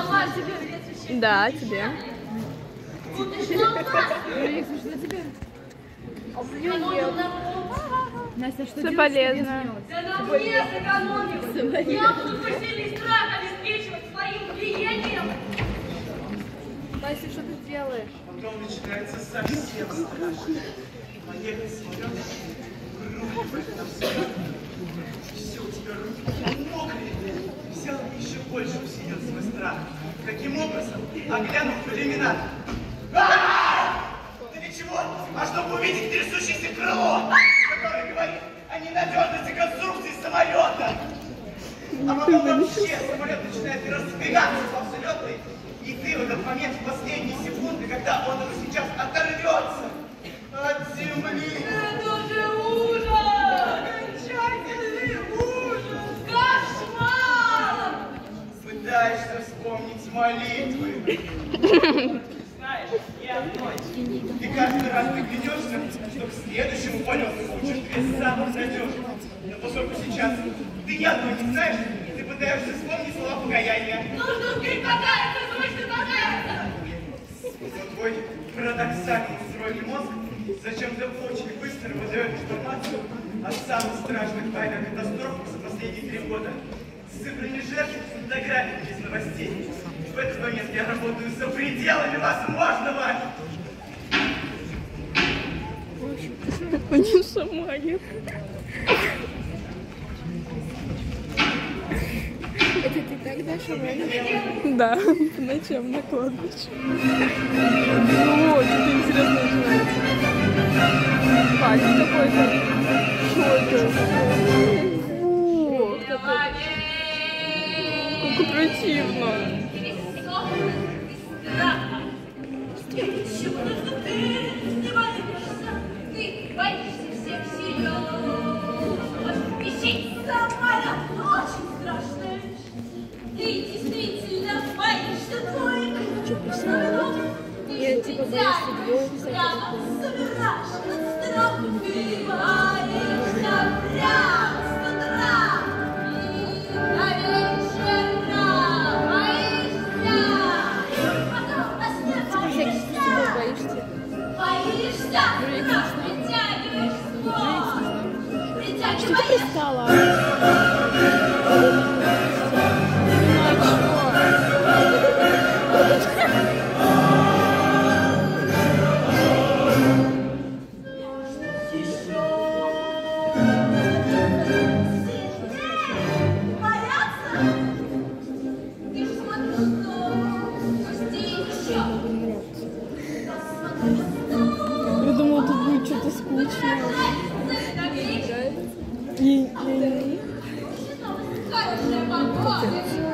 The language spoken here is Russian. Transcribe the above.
Да, тебе. Настя, что все полезно. Да нам не сэкономим. Нам тут посильный страх обеспечивать своим клиентам. Настя, что ты делаешь? Потом начинается совсем страшно. Поехали, смотрим. Все, у тебя руки мокрые. Взял еще больше усилил свой страх. Каким образом? Оглянув в иллюминатор. Да ничего, а чтобы увидеть трясущееся крыло, которое говорит о ненадежности конструкции самолета. А потом вообще самолет начинает разбегаться по взлетной, и ты в этот момент, в последние секунды, когда он уже сейчас оторвется от земли. Это же ужас! Окончательный ужас! Кошмар! Пытаешься вспомнить молитвы. Знаешь, ни одной. И каждый раз ты клянешься, что к следующему полету получишь две самых надежных. Но поскольку сейчас ты ни одной не знаешь, ты пытаешься вспомнить слова покаяния. Нужно скрыть покаяться, срочно покаяться! Но твой парадоксально устроенный мозг зачем-то очень быстро выдает информацию о самых страшных авиакатастрофах за последние 3 года. С цифрами жертв и фотографиями из новостей. В этот момент я работаю за пределами возможного. Они шаманят. Это ты тогда шаманила? Да, по ночам на кладбище. О, что-то интересное начинается. Пальчик какой-то. Что это? О, как противно. Ты боишься всех силен. Ищи самолет, очень страшная вещь. Ты действительно боишься двоек. Я типа боюсь двоек, Прямо собираешь над страхом, ты боишься прямо с утра. А вечером боишься. Потом на снег боишься. Боишься? Притягиваешь ствол. Притягиваешь. Что ты пристала? Я думала, тут будет что-то скучное. И... Хорошая погода.